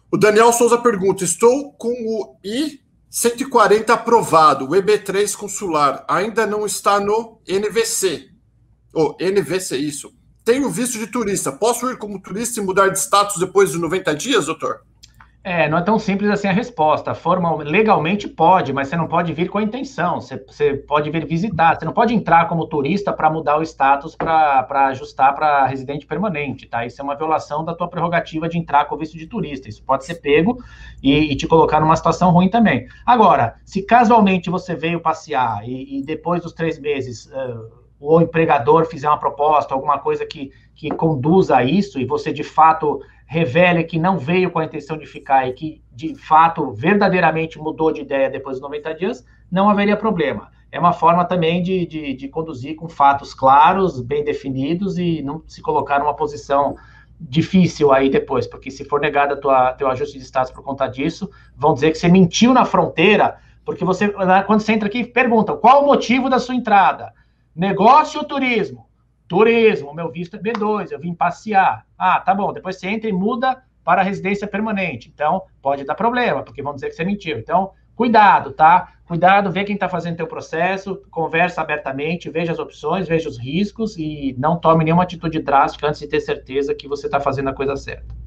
O Daniel Souza pergunta, estou com o I-140 aprovado, o EB3 consular, ainda não está no NVC. NVC, isso. Tenho visto de turista, posso ir como turista e mudar de status depois de 90 dias, doutor? Não é tão simples assim a resposta. Legalmente pode, mas você não pode vir com a intenção. Você pode vir visitar. Você não pode entrar como turista para mudar o status para ajustar para residente permanente, tá? Isso é uma violação da tua prerrogativa de entrar com visto de turista. Isso pode ser pego e te colocar numa situação ruim também. Agora, se casualmente você veio passear e depois dos 3 meses o empregador fizer uma proposta, alguma coisa que conduza a isso e você de fato revele que não veio com a intenção de ficar e que, de fato, verdadeiramente mudou de ideia depois dos 90 dias, não haveria problema. É uma forma também de conduzir com fatos claros, bem definidos e não se colocar numa posição difícil aí depois, porque se for negado teu ajuste de status por conta disso, vão dizer que você mentiu na fronteira, porque quando você entra aqui, perguntam qual o motivo da sua entrada? Negócio ou turismo? Turismo, meu visto é B2, eu vim passear. Ah, tá bom, depois você entra e muda para a residência permanente. Então, pode dar problema, porque vão dizer que você mentiu. Então, cuidado, tá? Cuidado, vê quem está fazendo teu processo, conversa abertamente, veja as opções, veja os riscos e não tome nenhuma atitude drástica antes de ter certeza que você está fazendo a coisa certa.